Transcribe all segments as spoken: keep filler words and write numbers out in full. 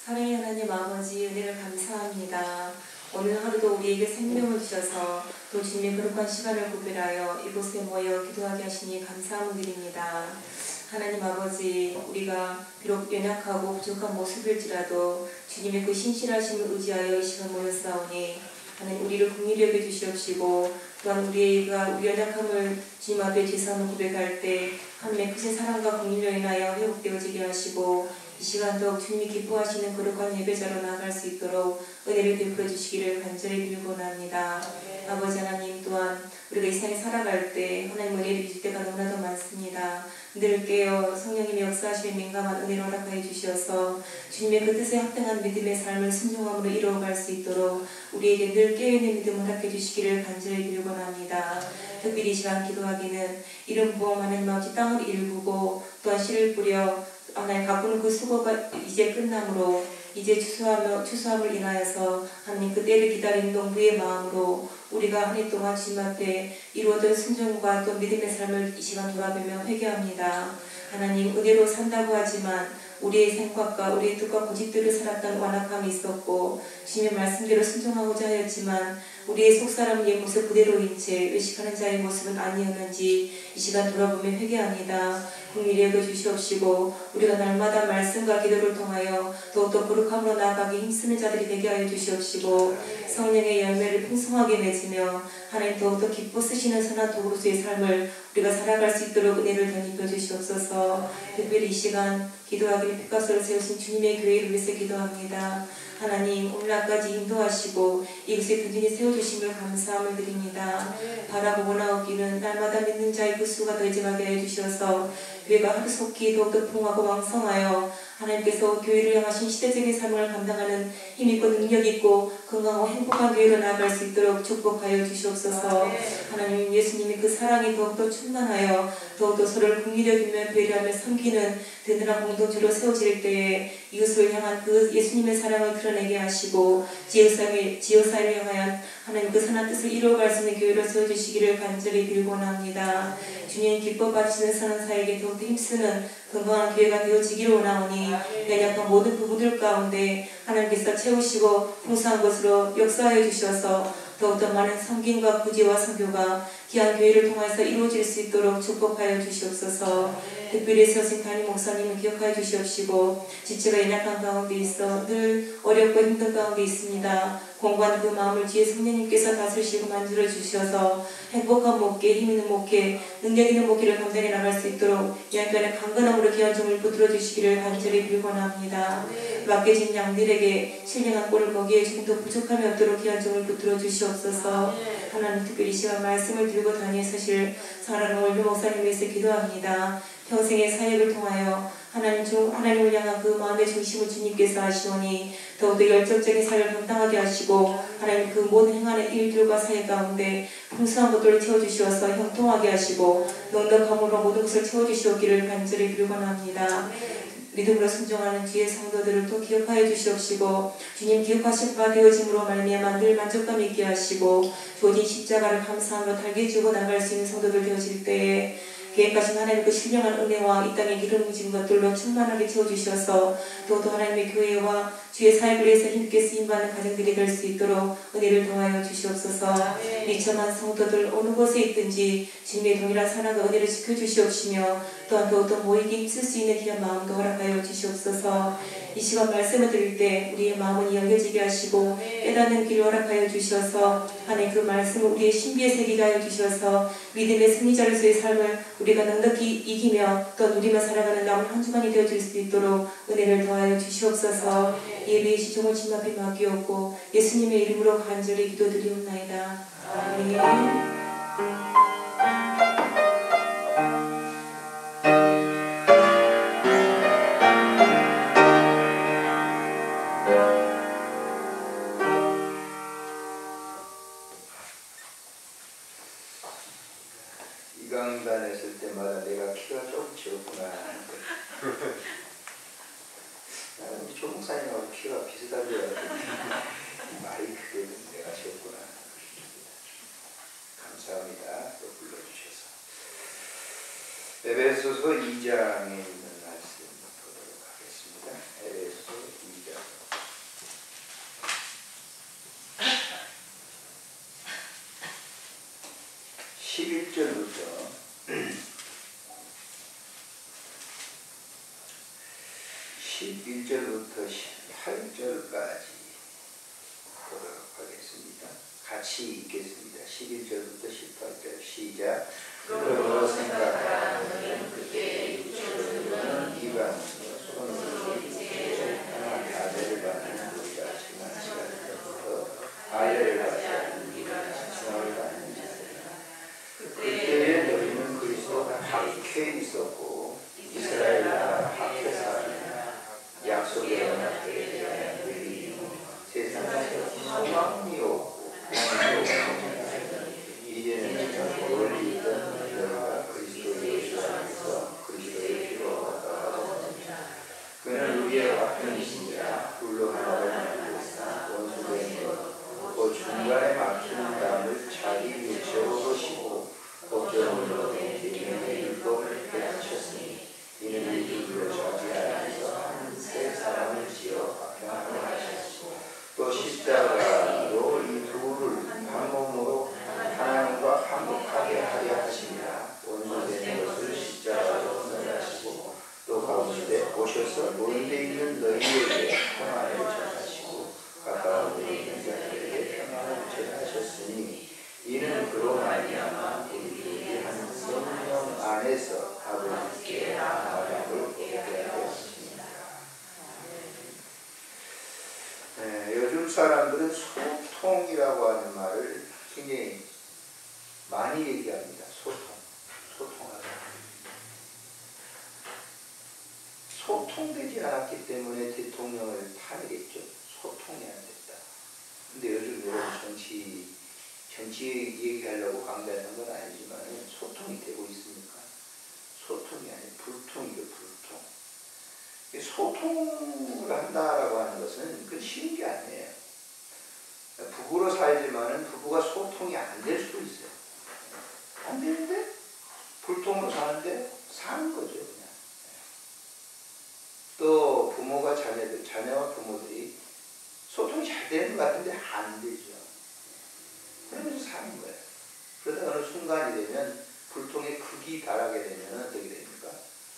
사랑의 하나님 아버지, 은혜를 감사합니다. 오늘 하루도 우리에게 생명을 주셔서 또 주님의 거룩한 시간을 구별하여 이곳에 모여 기도하게 하시니 감사함을 드립니다. 하나님 아버지, 우리가 비록 연약하고 부족한 모습일지라도 주님의 그 신실하심을 의지하여 이 시간 모였사오니 하나님 우리를 긍휼히 여겨 주시옵시고, 또한 우리가 우리 연약함을 주님 앞에 죄사함을 고백할 때 하나님의 크신 사랑과 긍휼로 인하여 회복되어지게 하시고, 이 시간 더욱 주님이 기뻐하시는 거룩한 예배자로 나아갈 수 있도록 은혜를 베풀어 주시기를 간절히 빌곤합니다. 네. 아버지 하나님, 또한 우리가 이 세상에 살아갈 때 하나님 은혜를 주실 때가 너무나도 많습니다. 늘 깨어 성령님의 역사하심에 민감한 은혜를 허락하여 주시어서 주님의 그 뜻에 합당한 믿음의 삶을 순종함으로 이루어갈 수 있도록 우리에게 늘 깨어있는 믿음을 허락해 주시기를 간절히 빌곤합니다. 네. 특별히 이 시간 기도하기는 이름 부어 하나님 아버지 땅을 일구고 또한 씨를 뿌려 하나님 가꾸는 그 수고가 이제 끝남으로 이제 추수하며 추수함을 인하여서 하나님 그 때를 기다리는 농부의 마음으로 우리가 한 해 동안 주님 앞에 이루어진 순종과 또 믿음의 삶을 이 시간 돌아보며 회개합니다. 하나님 은혜로 산다고 하지만 우리의 생각과 우리의 뜻과 고집대로 살았던 완악함이 있었고 주님의 말씀대로 순종하고자 하였지만 우리의 속사람 옛 모습 그대로인 채 외식하는 자의 모습은 아니었는지 이 시간 돌아보며 회개합니다. 긍휼히 여겨 주시옵시고 우리가 날마다 말씀과 기도를 통하여 더욱더 거룩함으로 나아가기 힘쓰는 자들이 되게 하여 주시옵시고 성령의 열매를 풍성하게 맺으며 하나님 더욱더 기뻐 쓰시는 선한 도구로서의 삶을 우리가 살아갈 수 있도록 은혜를 덧입혀 주시옵소서. 특별히 이 시간 기도하기를 핏값으로 세우신 주님의 교회를 위해서 기도합니다. 하나님 오늘날까지 인도하시고 이곳에 든든히 세워주심을 감사함을 드립니다. 바라보고 나오기는 날마다 믿는 자의 그 수가 더해지게 하여 주셔서 교회가 하루속히 더욱더 풍하고 왕성하여 하나님께서 교회를 향하신 시대적인 삶을 감당하는 힘있고 능력있고 건강하고 행복한 교회로 나아갈 수 있도록 축복하여 주시옵소서. 하나님 예수님이 그 사랑이 더욱더 충만하여 더욱더 서로를 긍휼히 여기며 배려하며 섬기는 든든한 공동체로 세워질 때에 이웃을 향한 그 예수님의 사랑을 드러내게 하시고 지역사회, 지역사회를 향하여 하나님 그 선한 뜻을 이루어갈 수 있는 교회로 세워주시기를 간절히 빌곤합니다. 주님 기뻐 받으시는 선한 사에게 더욱더 힘쓰는 건강한 교회가 되어지기를 원하오니 연약한 모든 부부들 가운데 하나님께서 채우시고 풍성한 것으로 역사하여 주셔서 더욱더 많은 섬김과 구제와 선교가 귀한 교회를 통해서 이루어질 수 있도록 축복하여 주시옵소서. 특별히 세우신 담임 목사님을 기억하여 주시옵시고 지체가 연약한 가운데 있어 늘 어렵고 힘든 가운데 있습니다. 공부한 그 마음을 주의 성령님께서 다스리시고 만들어 주셔서 행복한 목회, 힘있는 목회, 능력 있는 목회를 감당해 나갈 수 있도록 양간의 강건함으로 귀한 종을 붙들어 주시기를 간절히 빌곤합니다. 맡겨진 양들에게 신령한 꼴을 먹이에 조금도 부족함이 없도록 귀한 종을 붙들어 주시옵소서. 하나님 특별히 이 시간 말씀을 들고 다니는 사실 사랑하는 올류 목사님 위해서 기도합니다. 평생의 사역을 통하여 하나님 중, 하나님을 향한 그 마음의 중심을 주님께서 하시오니 더욱더 열정적인 사역을 감당하게 하시고 하나님 그 모든 행하는 일들과 사역 가운데 풍성한 것들을 채워주시어서 형통하게 하시고 넉넉함으로 모든 것을 채워주시옵기를 간절히 빌곤합니다. 믿음으로 순종하는 주의 성도들을 또 기억하여 주시옵시고 주님 기억하신 바 되어짐으로 말미암아 늘 만족감 있게 하시고 주어진 십자가를 감사함으로 달게 주고 나갈 수 있는 성도들 되어질 때에 계획하신 하나님의 그 신령한 은혜와 이 땅에 기름 부으신 것들로 충만하게 채워주셔서 또도 하나님의 교회와 주의 사역을 위해서 힘있게 쓰임받는 가정들이 될 수 있도록 은혜를 더하여 주시옵소서. 미천한 성도들 어느 곳에 있든지 주님의 동일한 사랑과 은혜를 지켜주시옵시며 또한 더욱더 모이기 힘쓸 수 있는 귀한 마음도 허락하여 주시옵소서. 이 시간 말씀을 드릴 때 우리의 마음은 열려지게 하시고 깨닫는 길을 허락하여 주셔서 하나님 그 말씀을 우리의 신비에 새기게 하여 주셔서 믿음의 승리자로서의 삶을 우리가 넉넉히 이기며 또 누리며 살아가는 남은 한 주간이 되어질 수 있도록 은혜를 더하여 주시옵소서. 예배의 시종을 주님 앞에 맡기옵고 예수님의 이름으로 간절히 기도드리옵나이다. 아멘. 이강단 했을 때마다 내가 키가 조금 적구나. 나는 조목사님하고 키가 비슷한 줄 알았더니 마이크는 내가 적구나. 감사합니다. 또 불러주셔서. 에베소서 이 장에 있는 말씀 보도록 하겠습니다. 에베소서 이 장. 십일 절부터 십일 절부터 십팔 절까지 보도록 하겠습니다. 같이 읽겠습니다. 십일 절부터 십팔 절 시작. 그러므로 생각하라. 너희는 그때 육체로는 이방인으로 손으로 하나 가대를 받는 우리가 지난 시간부터 아래를 받지 않는 우리가 지나를 받는 자들이라. 그때에 너희는 그리스도가 박해 있었고 이스라엘과 박해 사람이나 약속의 언약에 대한 의리 세상에서 소망이 없고 이제는 멀리 있던 너희가 그리스도 예수 안에서 그리스도의 피로 얻어가졌느니라. 그는 우리의 화평이신 자 불로 하나를 만들사 원수된 것, 그 중간에 막히는 담을 자기 육체로 보시고 법정으로 된 계명의 율법을 폐하셨으니 이는 이들로 자기 안에서 한 세 사람을 지어 화평하게 하셨고 또 십자가로 이 둘을 한 몸으로 하나님과 화목하게 하려 하시니라. 원수된 것을 십자가로 넘어가시고 또 가운데 오셔서 멀리 있는 너희에게 평안을 전하시고 가까운 우리 형제들에게 평안을 전하셨으니 이는 그로 말미암아 우리들이 한 성령 안에서 아버지께 나아가고 예배하게 하십니다. 네, 요즘 사람들은 소통이라고 하는 말을 굉장히 많이 얘기합니다. 소통, 소통하다. 소통되지 않았기 때문에 대통령을 탄핵했죠. 소통이 안 됐다. 근데 요즘 여러분 정치, 정치 얘기하려고 강조하는 건 아니지만 소통이 되고 있습니까? 소통이 아니고 불통이죠, 불통. 소통을 한다라고 하는 것은 그건 쉬운 게 아니에요. 부부로 살지만은 부부가 소통이 안 될 수도 있어요. 안 되는데 불통으로 사는데 사는 거죠, 그냥. 또 부모가 자녀들, 자녀와 부모들이 소통이 잘 되는 것 같은데 안 되죠. 그러면서 사는 거예요. 그러다 어느 순간이 되면 불통의 극이 달하게 되면 어떻게 됩니까?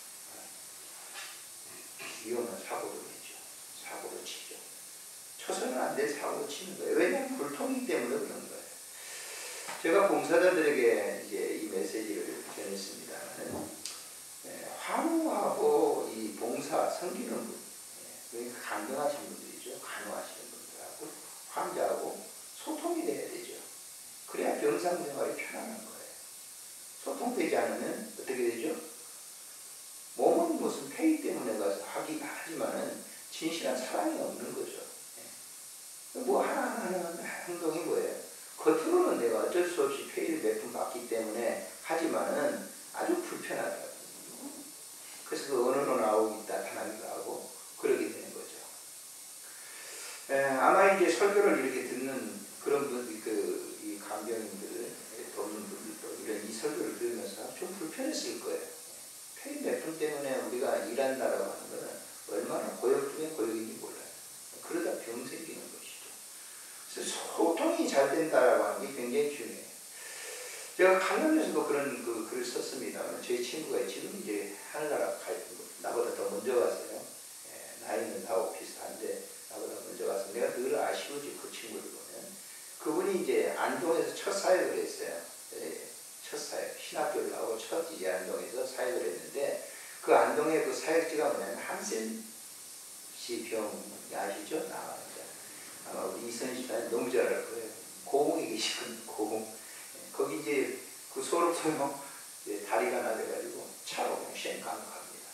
위험한 사고를 내죠. 사고를 치죠. 쳐서는 안 될 사고를 치는 거예요. 왜냐하면 불통이기 때문에 그런 거예요. 제가 봉사자들에게 이제 이 메시지를 전했습니다만, 예, 환우하고 이 봉사, 섬기는 분, 예, 강경하신 분들이죠. 간호하시는 분들하고 환자하고 소통이 돼야 되죠. 그래야 병상 생활이 편안한 거예요. 소통되지 않으면 어떻게 되죠? 몸은 무슨 폐기 때문에 가서 하긴 하지만은 진실한 사랑이 없는 거죠. 예. 뭐 하나하나 행동이 뭐예요? 겉으로는 내가 어쩔 수 없이 폐기를 몇 번 받기 때문에 하지만은 아주 불편하다. 그래서 그 언어로 나오기 나타나기도 하고 그러게 되는 거죠. 에, 아마 이제 설교를 이렇게 듣는 그런 분들, 그, 이 간병인들, 돕는 분들도 이런 이 설교를 들으면서 좀 불편했을 거예요. 폐기 몇 분 때문에 우리가 일한다라고 하는 것은 얼마나 고역 중에 고역인지 몰라요. 그러다 병 생기는 것이죠. 그래서 소통이 잘 된다라고 하는 게 굉장히 중요해요. 제가 강연에서도 그런 그 글을 썼습니다만, 저희 친구가 지금 이제 하늘나라 갈, 나보다 더 먼저 갔어요. 예, 나이는 나하고 비슷한데, 나보다 먼저 가서 내가 늘 아쉬우지, 그 친구를 보면. 그분이 이제 안동에서 첫 사역을 했어요. 예, 첫 사역. 신학교를 나오고 첫 이제 안동에서 사역을 했는데, 그 안동의 그 사역지가 뭐냐면, 한센 씨 병이 아시죠? 나왔는데. 아마 우리 이선희 씨가 너무 잘 알 거예요. 고흥에 계시거든요, 고흥. 거기 이제 그 소로부터 다리가 나돼가지고 차로 그냥 쉔 가면 갑니다.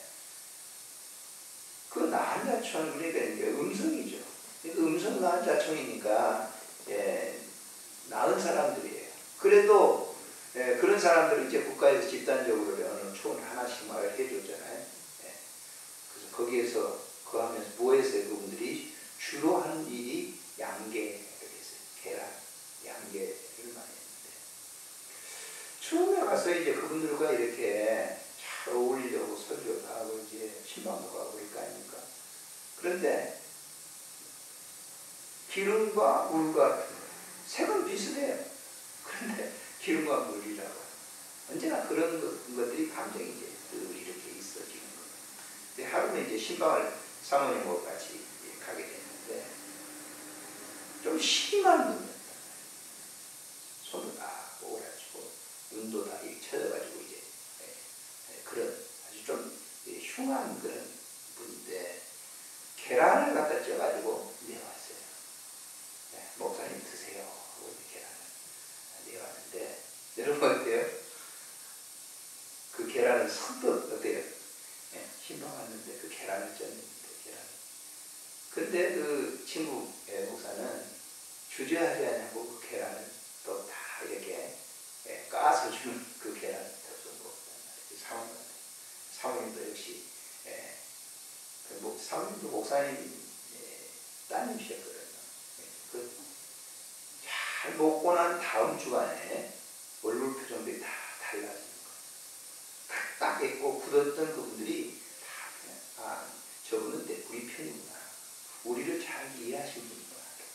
그 나한 자촌, 그러니까 이제 음성이죠. 음성 나한 자촌이니까, 예, 나은 사람들이에요. 그래도, 예, 그런 사람들은 이제 국가에서 집단적으로 어느 촌 하나씩 말을 해줬잖아요. 예. 그래서 거기에서, 그 하면서 뭐했어요? 그분들이 주로 하는 일이 양계, 이렇게 했어요. 계란, 양계를 많이 했어요. 처음에 가서 이제 그분들과 이렇게 잘 어울리려고 설교도 하고 이제 신방도 가고 그럴 거 아닙니까? 그런데 기름과 물과 색은 비슷해요. 그런데 기름과 물이라고. 언제나 그런 것, 것들이 감정이 이제 늘 이렇게 있어지는 거예요. 근데 하루는 이제 신방을 사모님하고 같이 가게 됐는데 좀 심한 분이었다. 손을 다 오라지고 눈도 다 쳐져가지고 이제 그런 아주 좀 흉한 그런 분인데 계란을 갖다 쪄가지고 내왔어요. 네, 목사님 드세요 하고 계란을 내왔는데 여러분 어때요? 그 계란은 선뜻 어때요? 네, 신방 왔는데 그 계란을 쪘는데 계란을. 근데 그 친구 목사는 주저하지 않고 그 계란을 또 다 이렇게 예, 까서 주는 그 계란을 더 먹었단 말이에요. 사모님한테. 사모님도 역시 예, 그 목, 사모님도 목사님 예, 따님이셨거든요. 예, 그 잘 먹고 난 다음 주간에 얼굴 표정들이 다 달라지는 거예요. 딱 있고 굳었던 그분들이 다 그냥 아 저분은 내 우리 편이구나. 우리를 잘 이해하신 분이구나.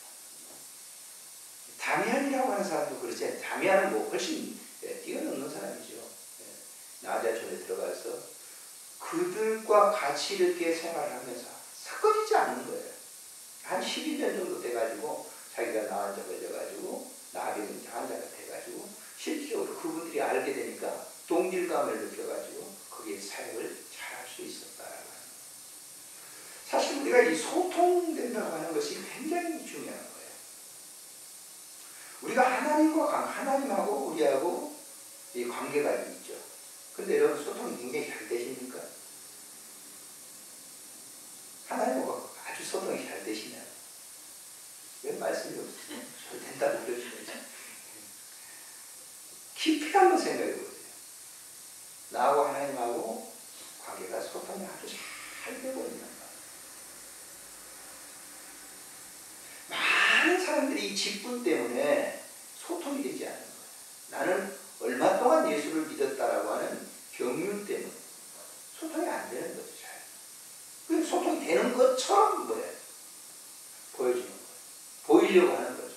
다미안이라고 하는 사람도 그렇지. 다미안은 뭐 훨씬 예, 뛰어넘는 사람이죠. 예, 나자촌에 들어가서 그들과 같이 이렇게 생활하면서 섞어지지 않는 거예요. 한 십이 년 정도 돼가지고 자기가 나앉아가지고 나병 환자가 돼가지고 실질적으로 그분들이 알게 되니까 동질감을 느껴가지고 거기에 사역을 잘 할 수 있었다라고 하는 거예요. 사실 우리가 이 소통된다고 하는 것이 굉장히 중요한 거예요. 우리가 하나님과 하나님하고 우리하고 이 관계가 있죠. 근데 여러분 소통이 굉장히 잘 되십니까? 하나님하고 아주 소통이 잘 되시나요? 왜 말씀이 없으세요? 잘 된다고 그러시면서 깊이 한번 생각해 보세요. 나하고 하나님하고 관계가 소통이 아주 잘 되고 있는 거예요. 많은 사람들이 이 직분 때문에 소통이 되지 않는 거예요. 나는 얼마 동안 예수를 믿었다라고 하는 경륜 때문에 소통이 안 되는 거죠. 잘. 그 소통이 되는 것처럼 뭐예요? 보여주는 거예요. 보이려고 하는 거죠.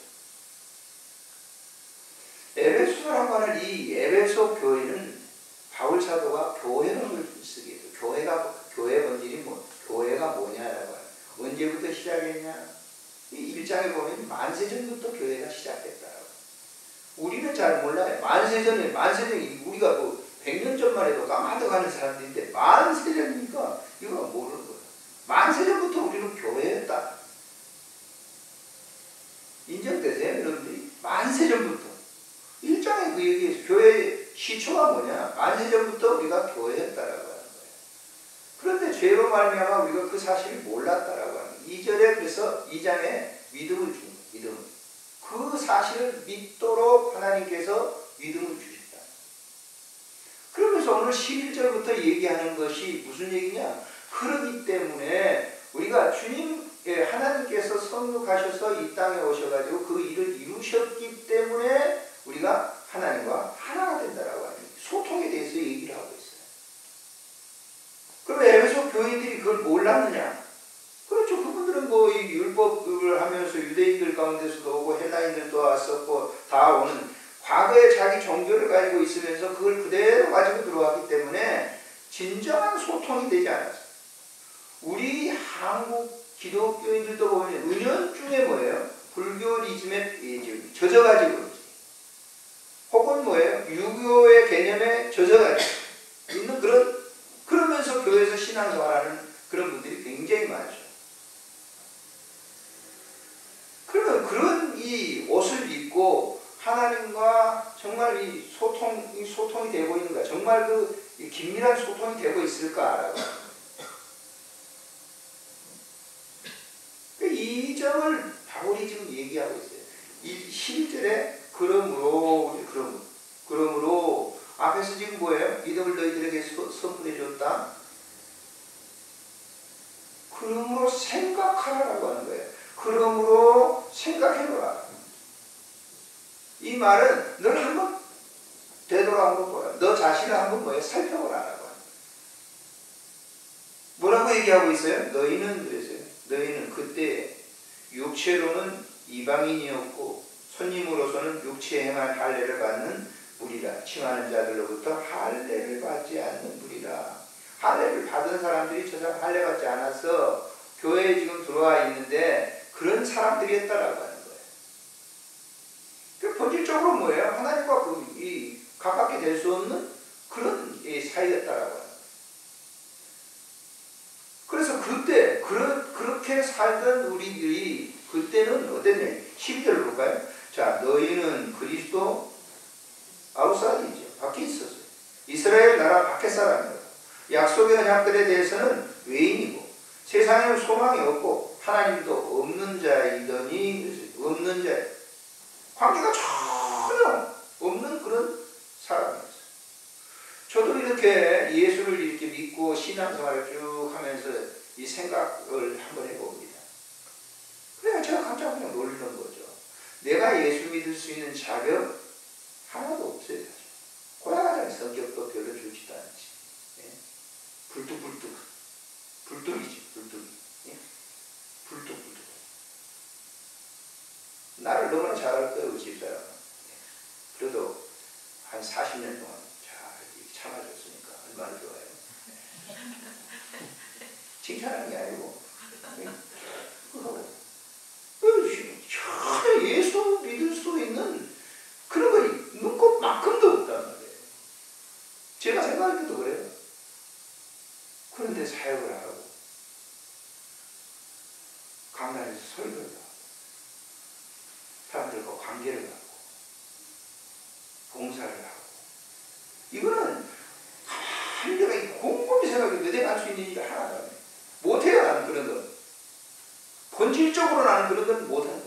에베소라고 하는 이 에베소 교회는 바울 사도가 교회론을 쓰게 해서 교회가 교회 본질이 뭐 교회가 뭐냐라고 하는 언제부터 시작했냐? 이 일 장에 보면 만세전부터 교회가 시작됐다라고. 우리는 잘 몰라요. 만세전에 만세전이 우리가 뭐 백 년 전만 해도 까마득하는 사람들인데 만세전이니까 이거 모르는 거예요. 만세전부터 우리는 교회였다. 인정되세요, 여러분들이? 만세전부터. 일 장에 그 얘기에서 교회 시초가 뭐냐? 만세전부터 우리가 교회였다라고 하는 거예요. 그런데 죄로 말미암아 우리가 그 사실을 몰랐다라고 하는 거예요. 이 절에 그래서 이 장에 믿음을 준 거예요. 믿음을. 그 사실을 믿도록 하나님께서 믿음을 주셨다. 그러면서 오늘 십일 절부터 얘기하는 것이 무슨 얘기냐? 그러기 때문에 우리가 주님 하나님께서 성육하셔서 이 땅에 오셔가지고 그 일을 이루셨기 때문에 우리가 하나님과 하나가 된다라고 하는 소통에 대해서 얘기를 하고 있어요. 그럼 에베소 교인들이 그걸 몰랐느냐? 그렇죠. 그분들은 뭐 이 율법을 하면서 유대인들 가운데서도 오고 헬라인들도 왔었고 다 오는 과거에 자기 종교를 가지고 있으면서 그걸 그대로 가지고 들어왔기 때문에 진정한 소통이 되지 않았어요. 우리 한국 기독교인들도 보면 은연중에 뭐예요? 불교리즘에 젖어가지고 그러지. 혹은 뭐예요? 유교의 개념에 젖어가지고 있는 그런, 그러면서 교회에서 신앙생활하는 그런 분들이 굉장히 많죠. 그러면 그런 이 옷을 입고 하나님과 정말 이 소통, 이 소통이 되고 있는가? 정말 그 긴밀한 소통이 되고 있을까라고. 이 점을 바울이 지금 얘기하고 있어요. 이 십일 절에 그러므로, 그럼, 그러므로, 앞에서 지금 뭐예요? 믿음을 너희들에게 선포해 줬다. 그러므로 생각하라라고 하는 거예요. 그러므로 생각해보라. 이 말은 널 한번 되돌아 한번 보라. 너 자신을 한번 뭐예요? 살펴보라라고 하는 거예요. 뭐라고 얘기하고 있어요? 너희는 그랬어요. 너희는 그때 육체로는 이방인이었고 손님으로서는 육체에 행한 할례를 받는 무리라. 칭하는 자들로부터 할례를 받지 않는 무리라. 할례를 받은 사람들이 저 사람 할례 받지 않아서 교회에 지금 들어와 있는데 그런 사람들이었다라고 하는 거예요. 그 본질적으로 뭐예요? 하나님과 그, 이, 가깝게 될 수 없는 그런 이 사이였다라고 하는 거예요. 그래서 그때 그러, 그렇게 살던 우리들이 그때는 어땠냐? 십이 절로 볼까요? 자, 너희는 그리스도 아웃사이드이죠. 밖에 있었어요. 이스라엘 나라 밖에 사람이에요. 약속의 언약들에 대해서는 외인이고 세상에 소망이 없고 하나님도 없는 자이더니 없는 자, 관계가 전혀 없는 그런 사람이었어요. 저도 이렇게 예수를 이렇게 믿고 신앙생활을 쭉 하면서 이 생각을 한번 해봅니다. 그래야 제가 깜짝 그냥 놀라는 거죠. 내가 예수 믿을 수 있는 자격 하나도 없어요. 고약하잖아요. 성격도 별로 좋지도 않지. 예? 불뚝불뚝. 불뚝이지, 불뚝이. 예? 불뚝불뚝. 나를 너무나 잘할 거예요, 집사람은. 예? 그래도 한 사십 년 동안 잘 참아줬으니까 얼마나 좋아요. 칭찬하는 게 아니고. 예? 전혀 예수 믿을 수 있는 그런 거 눈꼽만큼도 없단 말이에요. 제가 생각할 때도 그래요. 그런데 사역을 하고 강단에서 설교를 하고 사람들과 관계를 하고 봉사를 하고 이거는 가만히 내가 곰곰이 생각해도 내가 할 수 있는 일이 하나도 안 해. 못해요. 나는 그런 건. 본질적으로 나는 그런 건 못한다.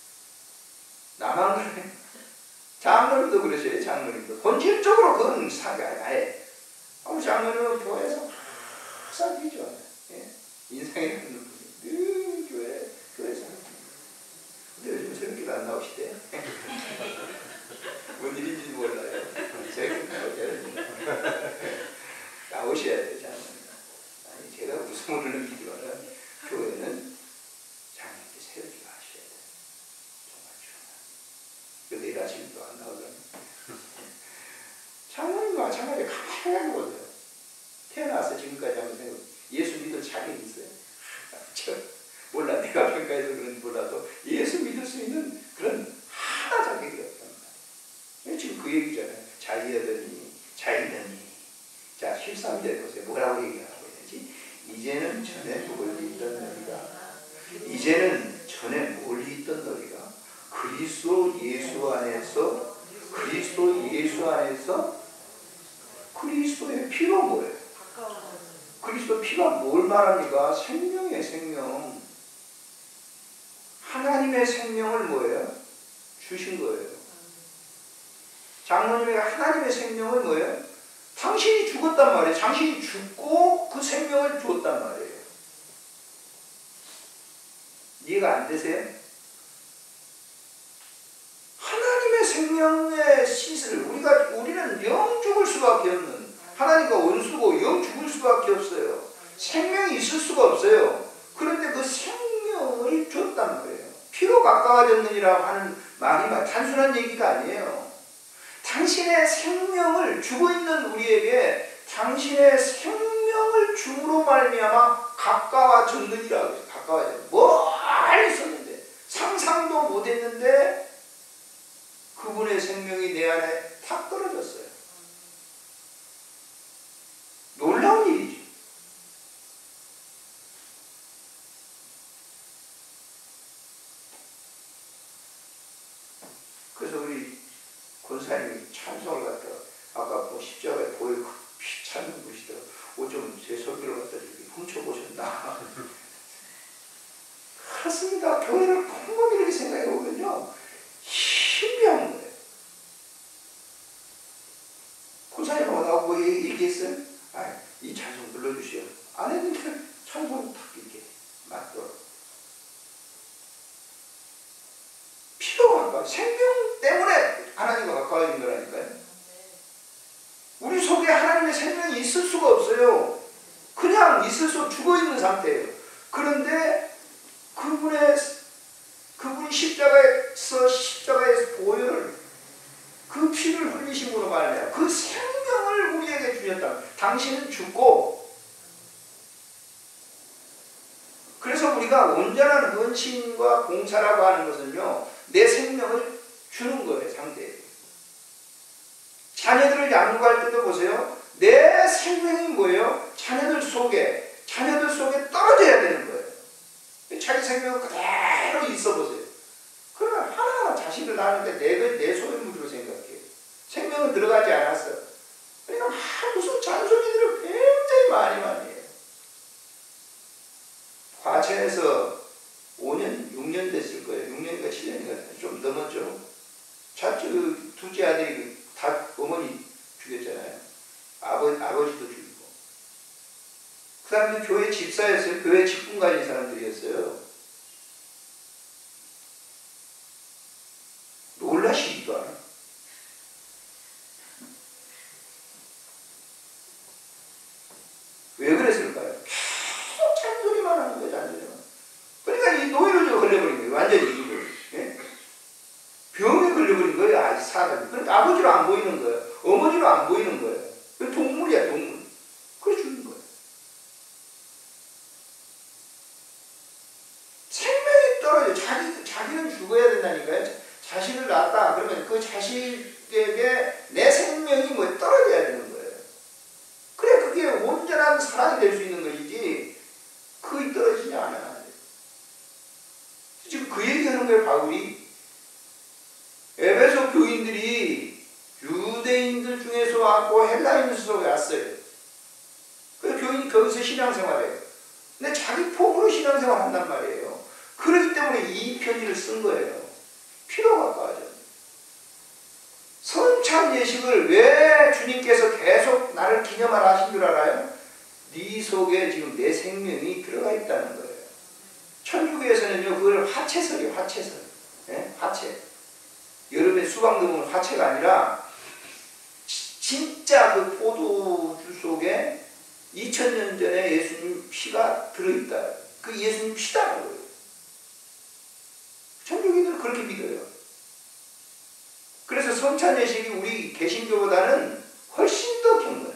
나만 그래. 장로님도 그러셔요. 장로님도. 본질적으로 그건 사가 아예. 아무 장로님은 교회에서 항상 비죠. 예? 인상이라는 분이 늘 교회, 교회에서 하는 근데 요즘 저런 게도 안 나오시대. 뭔 일인지 몰라요. 제가 나오셔야 돼요. 장로님. 아니, 제가 무서움을 느끼지만은 교회는 장로님께 세우기가 하셔야 돼요. 정말 중요해요. 내일 아침에도 안 나오잖아요. 장로님도 마찬가지로 가만히 보세요. 태어나서 지금까지 한번 생각해 예수 믿을 자격이 있어요? 저, 몰라. 내가 평가해서 그런지 몰라도 예수 믿을 수 있는 그런 하나 자격이 없단 말이에요. 지금 그 얘기잖아요. 자이하더니, 자이더니. 자, 십삼 절 보세요. 뭐라고 얘기하고 있는지. 이제는 전에 멀리 있던 너희가, 이제는 전에 멀리 있던 너희가 그리스도 예수 안에서, 그리스도 예수 안에서 그리스도의 피가 뭐예요? 그리스도 피가 뭘 말합니까? 생명의 생명. 하나님의 생명을 뭐예요? 주신 거예요. 장로님에게 하나님의 생명을 뭐예요? 당신이 죽었단 말이에요. 당신이 죽고 그 생명을 줬단 말이에요. 이해가 안 되세요? 하나님의 생명의 시슬, 우리가, 우리는 영 죽을 수밖에 없는, 하나님과 원수고 영 죽을 수밖에 없어요. 생명이 있을 수가 없어요. 그런데 그 생명을 줬단 말이에요. 피로 가까워졌느니라고 하는 말이 단순한 얘기가 아니에요. 당신의 생명을 주고 있는 우리에게 당신의 생명을 줌으로 말미암아 가까워졌느니라고 해서 가까워졌. 멀리 있었는데 상상도 못했는데 그분의 생명이 내 안에 탁 떨어졌어요. 놀라운 일이죠. 그래서 우리 권사님이 찬송을 갖다가 아까 뭐 십자가에 보여 피 찬송 부시더라. 어쩜 제 설교를 갖다 이렇게 훔쳐보셨나. 그렇습니다. 교회를 곰곰이 이렇게 생각해 보면요. 신비한 거예요. 권사님하고 나하고 뭐 얘기했어요? 아, 이 찬송 불러주세요. 안 했는데 찬송을 탁 이렇게 맞더라고요. 피로가 가까워. 생명 때문에 하나님과 가까워진 거라니까요. 우리 속에 하나님의 생명이 있을 수가 없어요. 그냥 있을 수 죽어있는 상태예요. 그런데 그분의 그분이 십자가에서 십자가에서 보혈을 그 피를 흘리심으로 우리가 온전한 헌신과 봉사라고 하는 것은요, 내 생명을 주는 거예요, 상대에게. 자녀들을 양육할 때도 보세요. 내 생명이 뭐예요? 자녀들 속에, 자녀들 속에 떨어져야 되는 거예요. 자기 생명을 그대로 있어 보세요. 그러면 하나하나 자식을 낳는데 내, 내 소유물로 생각해요. 생명은 들어가지 않았어. 그러니까 막 무슨 잔소리들을 굉장히 많이 많이 해요. 과천에서 오 년, 육 년 됐을 거예요. 육 년인가 칠 년인가 좀 넘었죠. 자주 둘째 아들이 다 어머니 죽였잖아요. 아버, 아버지도 죽이고. 그 사람들이 교회 집사였어요. 교회 직분 가진 사람들이었어요. 놀라시기도 않아. 왜 그랬을까요? 계속 잔소리만 하는 거예요, 잔소리만. 그러니까 이 노이로제 걸려버린 거예요, 완전히 이걸. 예? 병에 걸려버린 거예요, 아직 사람이. 그러니까 아버지로 안 보이는 거예요. 어머니로 안 보이는 거예요. 동물이야, 동물. 그래 죽는 거예요. 생명이 떨어져. 자기, 자기는 죽어야 된다니까요. 자식을 낳았다. 그러면 그 자식에게 내 생명이 뭐 떨어져야 되는 거예요. 그래, 그게 온전한 사랑이 될 수 있는 것이지, 그게 떨어지지 않아요. 지금 그 얘기하는 거예요, 바울이. 에베소 교인들이 유대인들 중에서 왔고 헬라인들 속에 왔어요. 그래서 교인이 거기서 신앙생활해요. 근데 자기 폭으로 신앙생활 한단 말이에요. 그렇기 때문에 이 편지를 쓴 거예요. 필요가 빠져. 성찬 예식을 왜 주님께서 계속 나를 기념하라 하신 줄 알아요? 네 속에 지금 내 생명이 들어가 있다는 거예요. 천주교에서는요, 그걸 화채설이에요, 화채설. 예? 화채. 여름에 수박 넣으면 화채가 아니라, 진짜 그 포도주 속에 이천 년 전에 예수님 피가 들어있다. 그 예수님 피다라는 거예요. 천주교인들은 그렇게 믿어요. 그래서 성찬 예식이 우리 개신교보다는 훨씬 더 경건해요.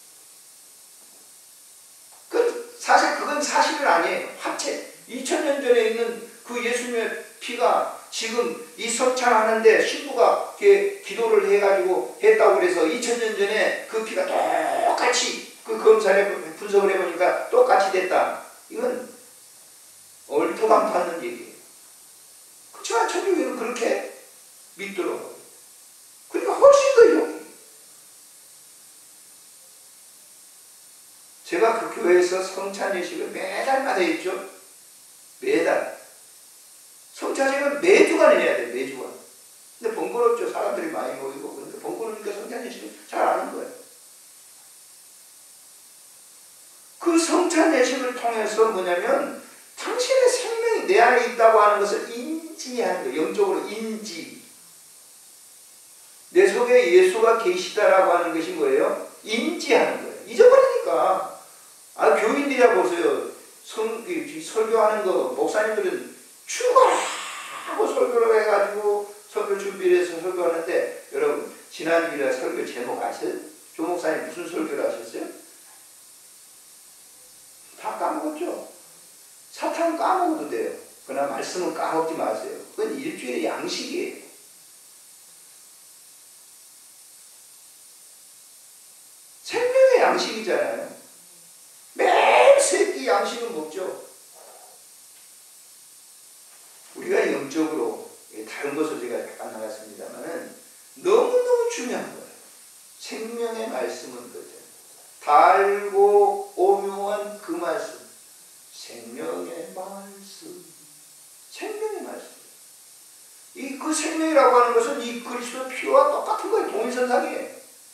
그 사실 그건 사실은 아니에요. 화채. 이천 년 전에 있는 그 예수님의 피가 지금 이 성찬하는데 신부가 이렇게 기도를 해가지고 했다고 그래서 이천 년 전에 그 피가 똑같이 그 검사를 분석을 해보니까 똑같이 됐다. 이건 얼토당토 않는 얘기예요. 그렇지만 천주교는 그렇게 믿더라고요. 그러니까 훨씬 더 여기. 제가 그 교회에서 성찬 예식을 매달마다 했죠. 매달. 성찬예식은 매주간 해야 돼, 매주간. 근데 번거롭죠. 사람들이 많이 모이고. 근데 번거로우니까 성찬예식을 잘 아는 거예요. 그 성찬예식을 통해서 뭐냐면, 당신의 생명이 내 안에 있다고 하는 것을 인지하는 거예요. 영적으로 인지. 내 속에 예수가 계시다라고 하는 것이 뭐예요? 인지하는 거예요. 잊어버리니까. 아, 교인들이야 보세요. 성, 설교하는 거, 목사님들은 죽어라! 하고 설교를 해가지고 설교 준비를 해서 설교하는데, 여러분, 지난 주일에 설교 제목 아세요? 조 목사님 무슨 설교를 하셨어요? 다 까먹었죠? 사탕 까먹어도 돼요. 그러나 말씀은 까먹지 마세요. 그건 일주일의 양식이에요. 생명의 양식이잖아요. 매일 세 끼 양식은 먹죠. 우리가 영적으로, 다른 것을 제가 잠깐 나갔습니다만은 너무너무 중요한 거예요. 생명의 말씀은 거죠. 달고 오묘한 그 말씀. 생명의 말씀. 생명의 말씀. 이 그 생명이라고 하는 것은 이 그리스도 피와 똑같은 거예요. 동일선상이에요.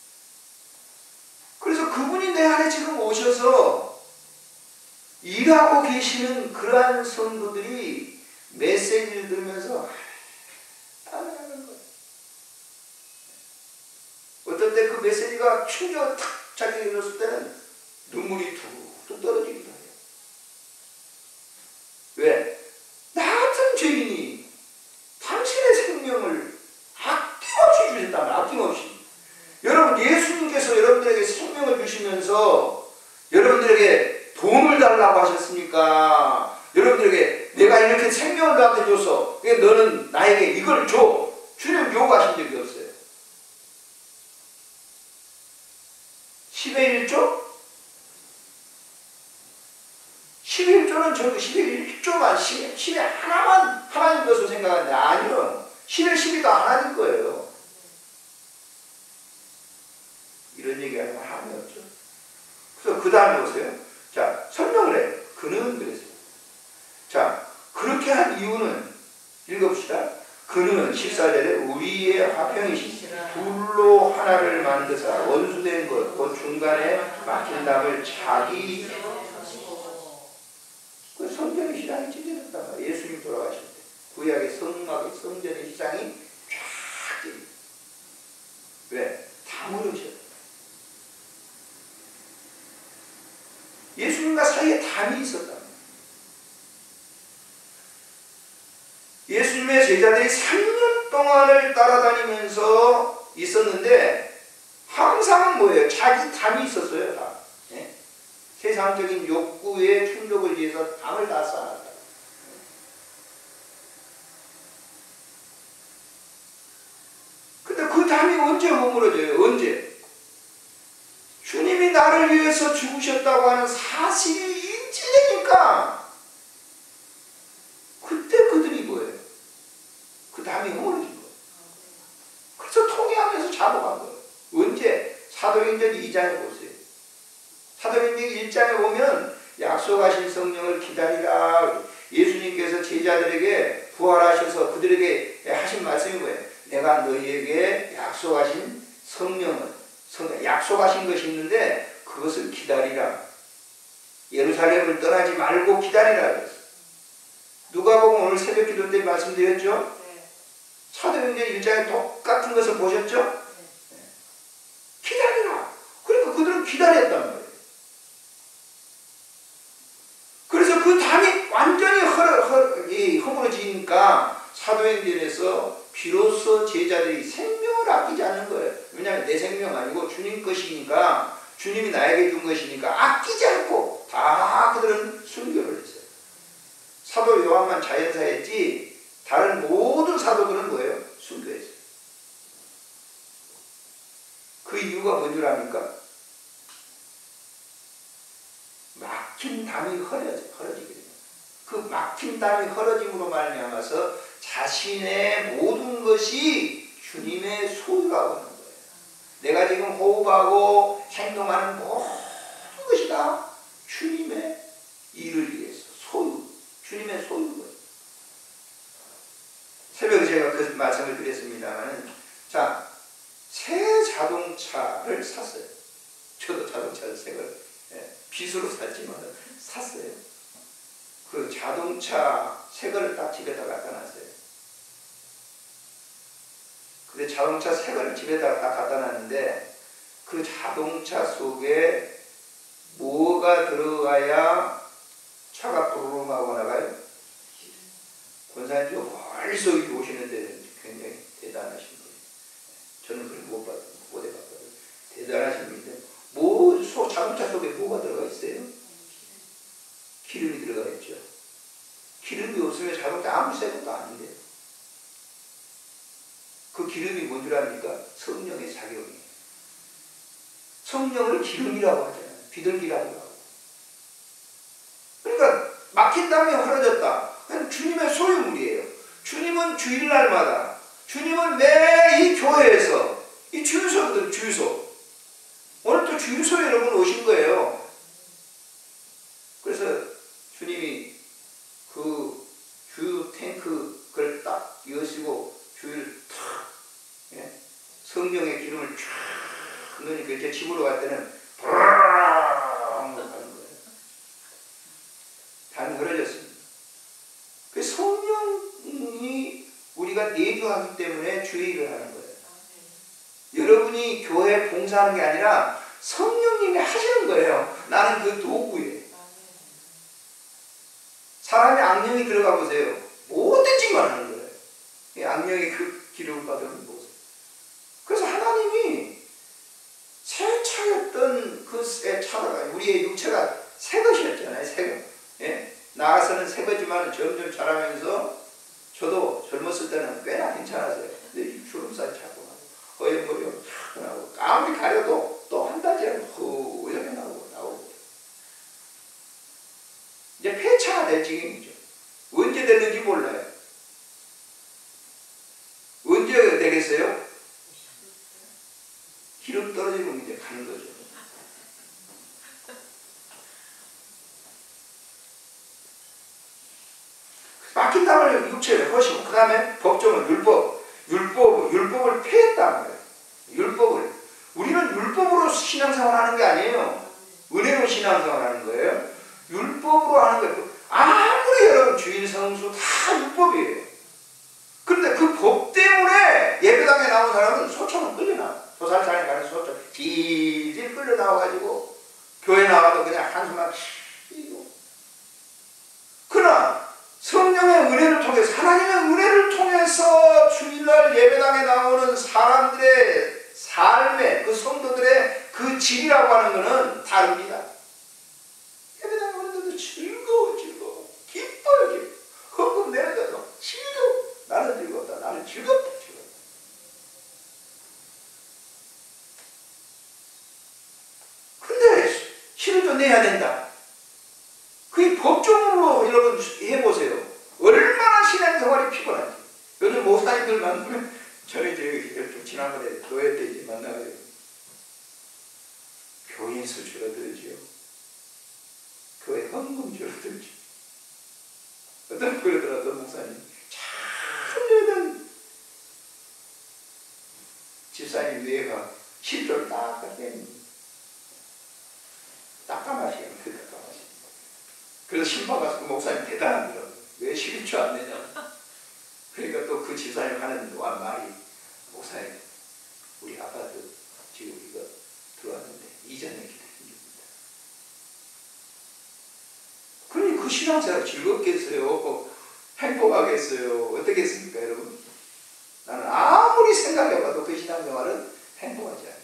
그래서 그분이 내 안에 지금 오셔서 일하고 계시는 그러한 성도들이 메시지를 들으면서 따라하는 거예요. 어떤 때 그 메시지가 충격을 탁 자기에게 줬을 때는 눈물이 툭툭 떨어지기도 해요. 왜? 나 같은 죄인이 당신의 생명을 아낌없이 주셨다면, 아낌없이. 여러분, 예수님께서 여러분들에게 생명을 주시면서 여러분들에게 돈을 달라고 하셨습니까? 여러분들에게 내가 이렇게 생명을 너한테 줬어. 그러니까 너는 나에게 이걸 줘. 주님 요구하신 적이 없어요. 십의 일조? 십의 일조는 저도 십의 일조만, 십의 하나만 하나님 것으로 생각하는데 아니요. 십의 십이도 하나님 거예요. 이런 얘기하면 하나님 없죠. 그래서 그 다음에 보세요. 자, 설명을 해요. 그는 그랬어요. 자, 그렇게 한 이유는 읽읍시다. 그는 십사 절에 우리의 화평이시니 둘로 하나를 만드사 원수된 것, 곧 중간에 막힌 담을 자기 그 성전의 시장이 찢어졌단 말이에요. 예수님 돌아가실 때 구약의 성막의 성전의 시장이 쫙 찢어졌어요. 왜? 담을 으셨다. 예수님과 사이에 담이 있었다. 예수님의 제자들이 삼 년 동안을 따라다니면서 있었는데 항상 뭐예요? 자기 담이 있었어요. 다. 예? 세상적인 욕구의 충족을 위해서 담을 다 쌓았다. 근데 그 담이 언제 허물어져요? 언제? 주님이 나를 위해서 죽으셨다고 하는 사실이 인지되니까 그때 그들이 뭐예요? 그 담이 허물어진 거예요. 그래서 통회하면서 잡아간 거예요. 언제? 사도행전 이 장에 보세요. 사도행전 일 장에 보면 약속하신 성령을 기다리라. 예수님께서 제자들에게 부활하셔서 그들에게 하신 말씀이 뭐예요? 내가 너희에게 약속하신 성령을 성령, 약속하신 것이 있는데 그것을 기다리라. 예루살렘을 떠나지 말고 기다리라 그랬어요. 누가복음 오늘 새벽기도 때 말씀드렸죠? 네. 사도행전 일 장에 똑같은 것을 보셨죠? 네. 기다리라. 그러니까 그들은 기다렸단 말이에요. 그래서 그 담이 완전히 허러, 허러, 이, 허물어지니까 사도행전에서 비로소 제자들이 생명을 아끼지 않는 거예요. 왜냐하면 내 생명 아니고 주님 것이니까, 주님이 나에게 준 것이니까 아끼지 않고 다 그들은 순교를 했어요. 사도 요한만 자연사했지 다른 모든 사도들은 뭐예요? 순교했어요. 그 이유가 뭔 줄 압니까? 막힌 담이 헐어지, 헐어지게 돼요. 그 막힌 담이 헐어짐으로 말미암아서 자신의 모든 것이 주님의 소유라고 하는 거예요. 내가 지금 호흡하고 행동하는 모든 것이 다 주님의 일을 위해서 소유, 주님의 소유거예요. 새벽에 제가 그 말씀을 드렸습니다만, 자, 새 자동차를 샀어요. 저도 자동차를 새 걸 예, 빚으로 샀지만 샀어요. 그 자동차 새 거를 딱 집에다 갖다 놨어요. 근데 자동차 새 거를 집에다 딱 갖다 놨는데 그 자동차 속에 뭐가 들어가야 차가 부르릉 하고 나가요? 권사님 멀리서 오시는데 굉장히 대단하신 분이에요. 저는 그걸 못 봤어요. 못 해봤거든요. 대단하신 분인데 뭐 소, 자동차 속에 뭐가 들어가 있어요? 기름이 들어가 있죠. 기름이 없으면 자동차 아무 새 것도 아닌데요. 그 기름이 뭔 줄 압니까? 성령의 작용이에요. 성령을 기름이라고 하잖아요. 비둘기라고 하고. 그러니까 막힌 담이 헐어졌다. 주님의 소유물이에요. 주님은 주일날마다, 주님은 매 이 교회에서, 이 주유소들 주유소, 오늘 또 주유소에 여러분 오신 거예요. 그래서 주님이 그 주유 탱크 그걸 딱 여시고 주유를 탁, 예? 성령의 기름을 쫙 넣으니까 이제 집으로 갈 때는 브르릉 하는 거예요. 담이 흐려졌습니다. 그 성령이 우리가 내주하기 때문에 주의를 하는 거예요. 여러분이 교회 봉사하는 게 아니라 성령님이 하시는 거예요. 나는 그 도구예요. 사람의 악령이 들어가 보세요. 뭐든지만 하는 거예요. 이 악령이 그 기름을 받으면 보세요. 그래서 하나님이 새 차였던 그 새 차가 우리의 육체가 새 것이었잖아요. 새 것. 예? 나가서는 새 거지만 신앙을 점점 잘하면서 저도 젊었을 때는 꽤나 괜찮았어요. 근데 이 주름살 자꾸 나고 허연 머리가 탁 나고 아무리 가려도 또 한 달 지나면 허옇게 나오고 나오고 이제 폐차가 될 지경이죠. 언제 됐는지 몰라요. 언제 되겠어요? 기름 떨어지면 이제 가는 거죠. 막힌단 말이에요. 육체를 허시고 그 다음에 법정은 율법, 율법, 율법을 폐했단 말이에요. 율법을 우리는 율법으로 신앙생활하는 게 아니에요. 은혜로 신앙생활하는 거예요. 율법으로 하는 거예요. 아무리 여러분 주일 성수 다 율법이에요. 그런데 그 법 때문에 예배당에 나온 사람은 소처럼 끌려나와. 도살장에 가는 소처럼 질질 끌려나와가지고 교회 나와도 그냥 한숨만 쉬고. 그러나 성령의 은혜를 통해서 하나님의 은혜를 통해서 주일날 예배당에 나오는 사람들의 삶의 그 성도들의 그 질이라고 하는 것은 다릅니다. 예배당에 오는데도 즐거워 즐거워 기뻐요 기뻐 헌금 내는데도 즐거워. 나는 즐겁다 나는 즐겁다 즐겁다. 근데 실효도 내야 된다. 그게 법정으로 여러분 해보세요. 얼마나 신앙생활이 피곤한지. 요즘 목사님들 만나면 저는 이제 좀 지난번에 노예 때 이제 만나가지고 교인수 줄어들지요. 교회 헌금 줄어들죠. 어떤 그러더라도 목사님 참여는 집사님 뇌가 십조를 딱 닦겠는데 딱까마시겠네. 그 딱까마시. 그래서 신방 가서 그 목사님 대단하더라고요. 왜 십일 조 안 내냐. 그러니까 또 그 집사님 하는 말이 목사님 우리 아파트 지금 이거 들어왔는데 이전에 기다립니다. 그러니 그 신앙생활 즐겁겠어요? 행복하겠어요? 어떻겠습니까 여러분? 나는 아무리 생각해봐도 그 신앙생활은 행복하지 않아요.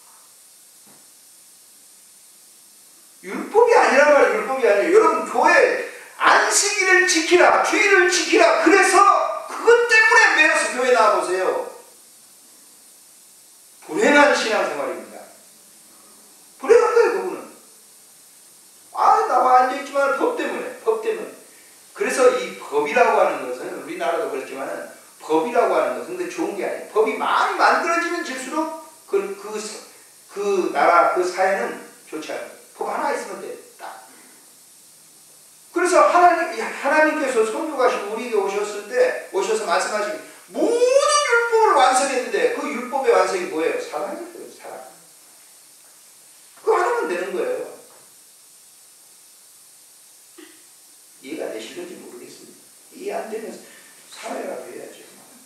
율법이 아니란 말이에요. 율법이 아니에요. 여러분 교회 안식일을 지키라 주일을 지키라 그래서 그것 때문에 매여서 교회 나와보세요. 불행한 신앙생활입니다. 불행한 거예요 그분은. 아 나와 앉아있지만 법 때문에 법 때문에. 그래서 이 법이라고 하는 것은 우리나라도 그렇지만 법이라고 하는 것은 근데 좋은 게 아니에요. 법이 많이 만들어지면 질수록 그, 그, 그 나라 그 사회는 좋지 않아요. 법 하나 있으면 돼. 딱. 그래서 하나님, 하나님께서 성도가시고 우리에게 오셨을 때 오셔서 말씀하시기 모든 율법을 완성했는데 그 율법의 완성이 뭐예요? 사랑이에요. 사랑. 그거 하나면 되는 거예요. 이해가 되시는지 모르겠습니다. 이해 안 되면 사랑이라도 해야죠.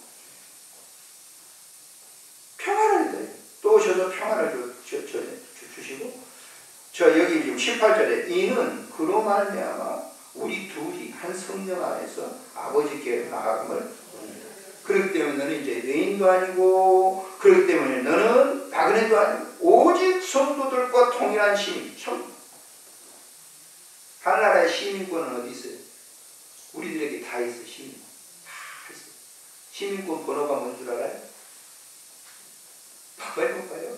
평안을 줘요. 또 오셔서 평안을 주, 주, 주, 주시고 저 여기 지금 십팔 절에 이는 그로 말미암아 우리 둘이 한 성령 안에서 아버지께 나아감을 얻는다. 그렇기 때문에 너는 이제 여인도 아니고 그렇기 때문에 너는 나그네도 아니고 오직 성도들과 동일한 시민. 하늘나라의 시민권은 어디 있어요? 우리들에게 다 있어요. 시민. 다 있어요. 시민권 번호가 뭔 줄 알아요? 봐봐 해볼까요?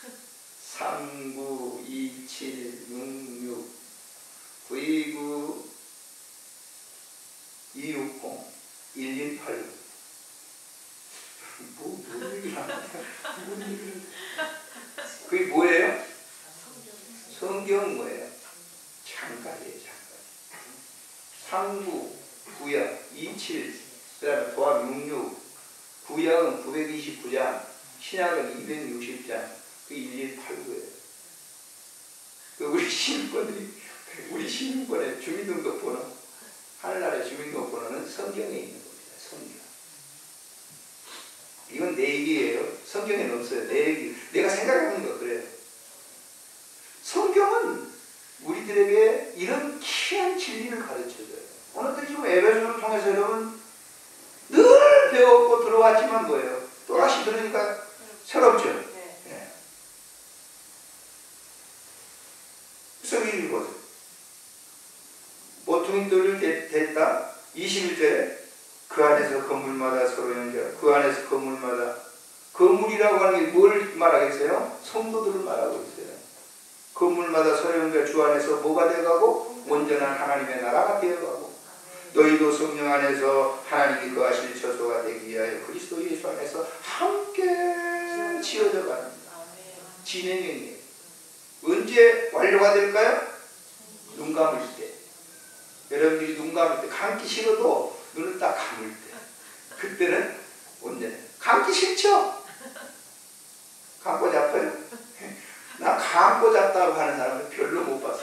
삼구이칠육육 구이구 이육공 일일팔육. 뭐, 뭔 얘기를 하는 거야? 뭔 얘기를. 그게 뭐예요? 성경 뭐예요? 창가리에요, 창가리. 삼구, 구약, 이칠, 그 다음에 도합 육육, 구약은 구백이십구 장, 신약은 이백육십 장, 그 일일팔구예요. 그 우리 시민권들이, 우리 시민권의 주민등록번호, 하늘나라의 주민등록번호는 성경에 있는 겁니다. 성경. 이건 내 얘기예요. 성경에는 없어요. 내 얘기. 내가 생각해보는 거 그래요. 성경은 우리들에게 이런 귀한 진리를 가르쳐줘요. 오늘도 지금 에베소를 통해서 여러분 늘 배웠고 들어왔지만 뭐예요? 또다시 들으니까 새롭죠? 네. 네. 그래서 이리 보세요. 모퉁이 돌을 댔다. 이 이십일 절에 그 안에서 건물마다 서로 연결, 그 안에서 건물마다, 건물이라고 하는 게 뭘 말하겠어요? 성도들을 말하고 있어요. 건물마다 서로 연결, 주 안에서 뭐가 되어가고? 온전한 하나님의 나라가 되어가고, 너희도 성령 안에서 하나님이 거하실 처소가 되기 위하여 그리스도 예수 안에서 함께 지어져 가는 진행형이에요. 언제 완료가 될까요? 눈 감을 때. 여러분들이 눈 감을 때, 감기 싫어도 눈을 딱 감을 때, 그때는 온전해. 감기 싫죠? 감고 잡아요? 나 감고 잡다고 하는 사람은 별로 못 봤어.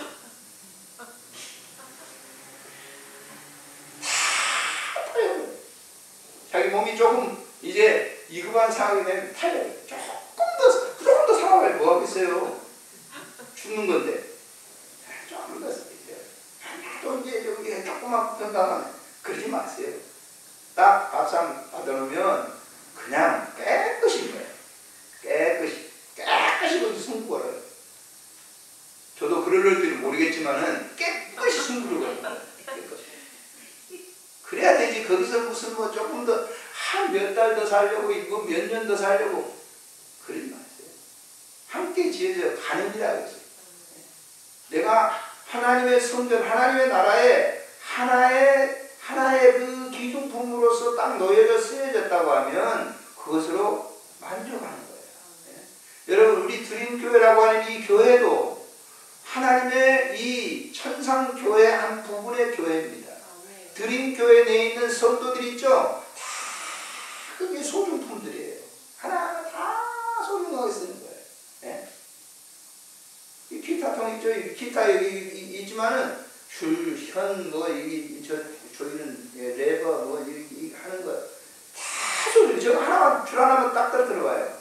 다 타요. 자기 몸이 조금 이제 이급한 상황이 되면 타요. 조금 더, 조금 더 살아봐야 뭐 하겠어요? 죽는 건데. 조금 더 살아요. 또 이제 여기 조금만 건강하면 그러지 마세요. 딱 밥상 받아놓으면 그냥 깨끗이 거예요. 깨끗이. 깨끗이 거기 승부 걸어요. 저도 그럴 줄은 모르겠지만은 깨끗이 승부를 걸어요. 깨끗이. 그래야 되지. 거기서 무슨 뭐 조금 더 한 몇 달 더 살려고 이거 몇 년 더 살려고 그러지 마세요. 함께 지어져 가는이라고 했어요. 내가 하나님의 성전, 하나님의 나라에 하나의 하나의 그 기둥품으로서 딱 놓여져 쓰여졌다고 하면 그것으로 만족하는 거예요. 네. 여러분, 우리 드림교회라고 하는 이 교회도 하나님의 이 천상교회 한 부분의 교회입니다. 드림교회 내에 있는 성도들 있죠? 다 그게 소중품들이에요. 하나하나 다 소중하게 쓰는 거예요. 네. 이 기타통 있죠? 이 기타 여기 있지만은 줄, 현, 뭐, 이, 저, 저희는 레버, 뭐, 이, 이 하는 거 다 소리. 저거 하나만, 줄 하나만 딱 들어봐요.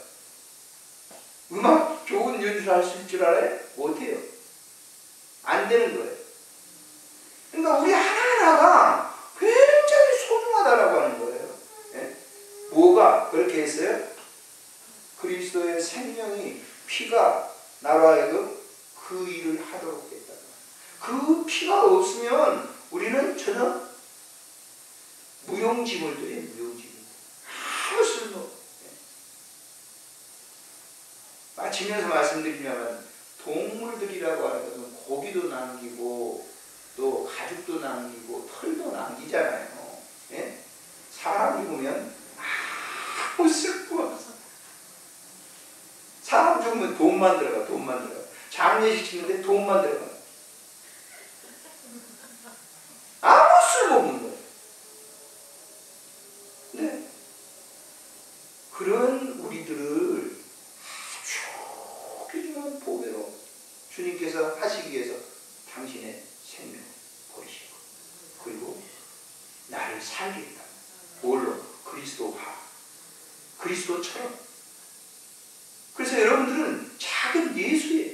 음악 좋은 연주를 할 수 있을 줄 알아요? 못해요. 안 되는 거예요. 그러니까 우리 하나하나가 굉장히 소중하다라고 하는 거예요. 예? 뭐가 그렇게 했어요? 그리스도의 생명이, 피가 나로 하여금 그 일을 하도록 했다. 그 피가 없으면 우리는 전혀 무용지물들이에요. 무용지물. 아무 쓸모. 마치면서 말씀드리면 동물들이라고 하는 것은 고기도 남기고 또 가죽도 남기고 털도 남기잖아요. 예? 사람 죽으면 아무 쓸모 없어. 사람 죽으면 돈만 들어가. 돈만 들어가. 장례식 치는데 돈만 들어가. 아무 쓸모없는 거예요. 네. 그런 우리들을 아주 귀중한 보배로 주님께서 하시기 위해서 당신의 생명을 버리시고, 그리고 나를 살겠다. 뭘로? 그리스도화. 그리스도처럼. 그래서 여러분들은 작은 예수예요.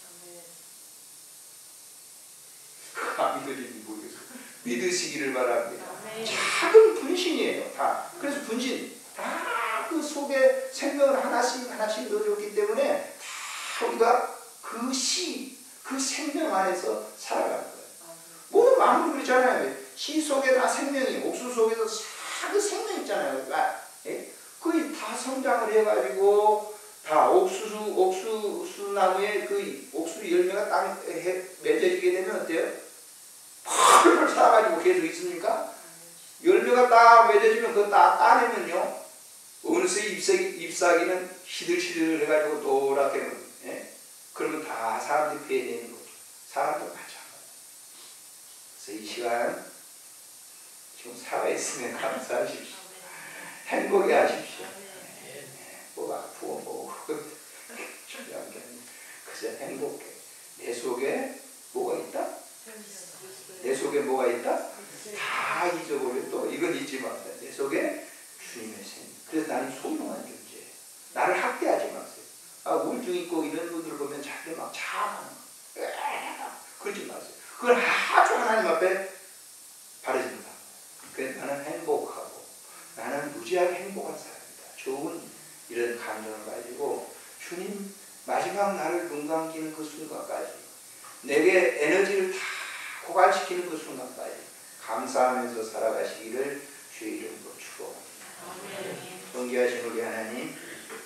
아, 믿어지는지 모르겠어요. 믿으시기를 바랍니다. 작은 분신이에요. 다. 그래서 분신 다 그 속에 생명을 하나씩 하나씩 넣어줬기 때문에 다 우리가 그 씨, 그 생명 안에서 살아가는 거예요. 모든 마음도 그렇잖아요. 씨 속에 다 생명이, 옥수 속에서 다 그 생명 있잖아요. 예? 거의 다 성장을 해가지고 다 옥수수, 옥수수 나무에 그 옥수수 열매가 딱 맺어지게 되면 어때요? 펄펄 살아가지고 계속 있습니까? 열매가 딱 맺어지면 그거 딱 따내면요, 어느새 잎사귀, 잎사귀는 시들시들 해가지고 노랗게, 예? 그러면 다 사람들이 베내는 거죠. 사람도 마찬가지. 그래서 이 시간 지금 살아있으면 감사하십시오. 행복해 하십시오. 예, 뭐 아프고 뭐 중요한 게 아니에요. 그래서 행복해. 내 속에 뭐가 있다? 내 속에 뭐가 있다? 다 잊어버려. 또 이건 잊지 마세요. 내 속에 주님의 생명. 그래서 나는 소중한 존재예요. 나를 학대하지 마세요. 아, 우울증 있고 이런 분들을 보면 자기들 막 자아하는 거. 그러지 마세요. 그걸 아주 하나님 앞에 바라집니다. 그래서 나는 행복하고 나는 무지하게 행복한 사람이다. 좋은 이런 감정을 가지고 주님 마지막 나를 눈 감기는 그 순간까지, 내게 에너지를 다 고갈시키는 그 순간까지 감사하면서 살아가시기를 주의 이름으로 축복합니다. 존귀하신 우리 하나님,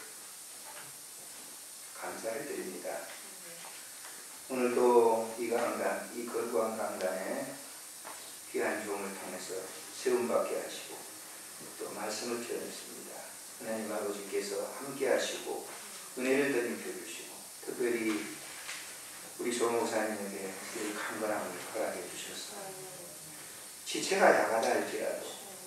감사를 드립니다. 오늘도 이 강단, 이 거룩한 강단에 귀한 종을 통해서 세움받게 하시고 또 말씀을 전했습니다. 하나님 아버지께서 함께 하시고 은혜를 더듬혀 주시고 특별히 우리 조 목사님에게 늘 강건함을 허락해 주셔서 지체가 약하다 할지라도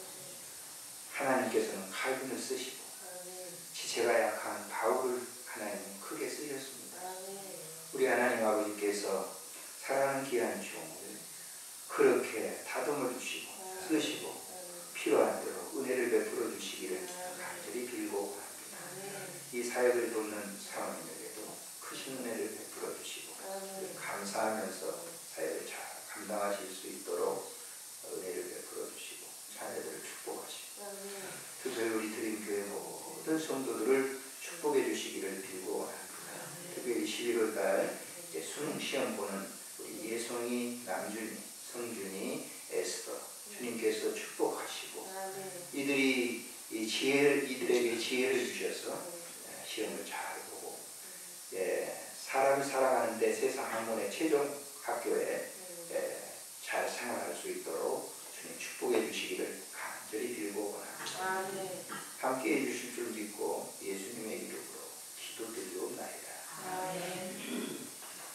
하나님께서는 칼빈을 쓰시고 지체가 약한 바울을 하나님 크게 쓰셨습니다. 우리 하나님 아버지께서 사랑하는 귀한 종을 그렇게 다듬어 주시고 쓰시고 필요한 대로 은혜를 베풀어 주시기를 간절히 빌고 합니다. 이 사역을 돕는 사모님에게도 크신 은혜를 베풀어 주시고 감사하면서 사역을 잘 감당하실 수 있도록 은혜를 베풀어 주시고 자녀들을 축복하시고 특별히 우리 드림교회 모든 성도들을 축복해 주시기를 빌고 합니다. 특별히 십일월 달 수능 시험 보는 우리 예송이, 남준이, 성준이, 에스더 주님께서 축복하시고 이들이 이 지혜를 이들에게 지혜를 주셔서 시험을 잘 보고 예, 사람이 살아가는데 세상 학문의 최종 학교에 예, 잘 생활할 수 있도록 주님 축복해 주시기를 간절히 빌고 원합니다. 함께 해주실 줄 믿고 예수님의 이름으로 기도드리옵나이다. 아멘.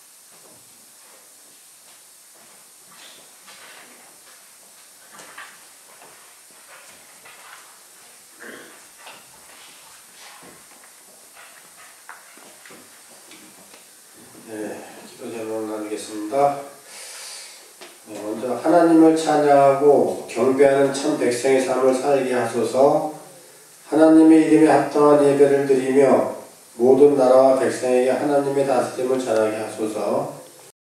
네, 기도 제목 나누겠습니다. 네, 먼저 하나님을 찬양하고 경배하는 참 백성의 삶을 살게 하소서. 하나님의 이름에 합당한 예배를 드리며 모든 나라와 백성에게 하나님의 다스림을 전하게 하소서.